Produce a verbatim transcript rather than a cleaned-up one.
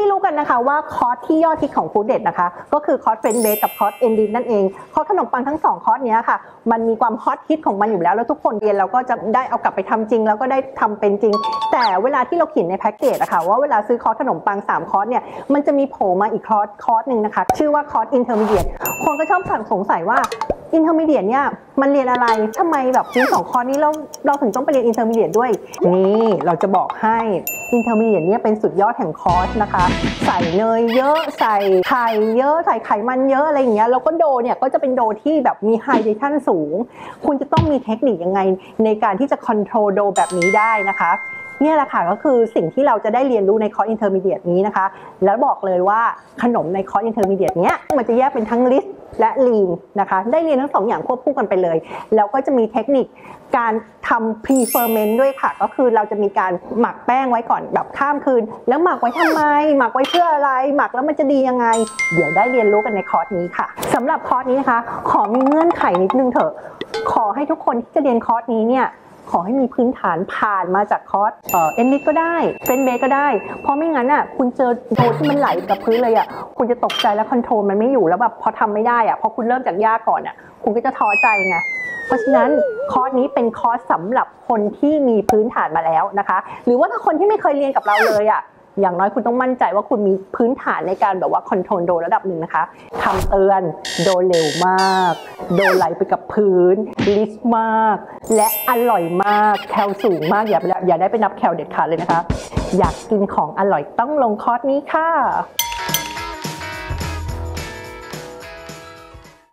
รู้กันนะคะว่าคอร์สที่ยอดฮิตของฟู้ดเด็ดนะคะก็คือคอร์สเฟรนช์เบสกับคอร์สเอนดินนั่นเองคอร์สขนมปังทั้งสองคอร์สนี้ค่ะมันมีความฮอตฮิตของมันอยู่แล้วแล้วทุกคนเรียนเราก็จะได้เอากลับไปทำจริงแล้วก็ได้ทำเป็นจริงแต่เวลาที่เราเขียนในแพ็กเกจอะค่ะว่าเวลาซื้อคอร์สขนมปังสามคอร์สเนี่ยมันจะมีโผล่มาอีกคอร์สคอร์สหนึ่งนะคะชื่อว่าคอร์สอินเตอร์มีเดียตคนก็ชอบสงสัยว่าอินเตอร์มีเดียตเนี่ยมันเรียนอะไรทำไมแบบเรียนสองคอร์สนี้เราเราถึงต้องไปเรียนอินเตอร์มีเดียตด้วยนี่เราจะบอกให้อินเตอร์มีเดียตเนี่ยเป็นสุดยอดแห่งคอร์สนะคะใส่เนยเยอะใส่ไข่เยอะใส่ไขมันเยอะอะไรอย่างเงี้ยแล้วก็โดเนี่ยก็จะเป็นโดที่แบบมีไฮเดรชั่นสูงคุณจะต้องมีเทคนิคยังไงในการที่จะคอนโทรลโดแบบนี้ได้นะคะเนี่ยแหละค่ะก็คือสิ่งที่เราจะได้เรียนรู้ในคอร์สอินเตอร์มีเดียตนี้นะคะแล้วบอกเลยว่าขนมในคอร์สอินเตอร์มีเดียตเนี้ยมันจะแยกเป็นทั้งลิสต์และลีนนะคะได้เรียนทั้งสองอย่างควบคู่กันไปเลยแล้วก็จะมีเทคนิคการทำพรีเฟอร์เมนต์ด้วยค่ะก็คือเราจะมีการหมักแป้งไว้ก่อนแบบข้ามคืนแล้วหมักไว้ทำไมหมักไว้เพื่ออะไรหมักแล้วมันจะดียังไงเดี๋ยวได้เรียนรู้กันในคอร์สนี้ค่ะสำหรับคอร์สนี้นะคะขอมีเงื่อนไขนิดนึงเถอะขอให้ทุกคนที่จะเรียนคอร์สนี้เนี่ยขอให้มีพื้นฐานผ่านมาจากคอร์สเอ่อเอ็นนิดก็ได้เฟรนช์เบสก็ได้เพราะไม่งั้นอ่ะคุณเจอโดที่มันไหลกับพื้นเลยอ่ะคุณจะตกใจแล้วคอนโทรลมันไม่อยู่แล้วแบบพอทำไม่ได้อ่ะพอคุณเริ่มจากยากก่อนอ่ะคุณก็จะท้อใจไงเพราะฉะนั้นคอร์สนี้เป็นคอร์สสำหรับคนที่มีพื้นฐานมาแล้วนะคะหรือว่าถ้าคนที่ไม่เคยเรียนกับเราเลยอ่ะอย่างน้อยคุณต้องมั่นใจว่าคุณมีพื้นฐานในการแบบว่าคอนโทรลโดระดับหนึ่งนะคะคำเตือนโดเร็วมากโดไหลไปกับพื้นลิสมากและอร่อยมากแคลสูงมากอย่าอย่าได้ไปนับแคลเด็ดขาดเลยนะคะอยากกินของอร่อยต้องลงคอร์สนี้ค่ะ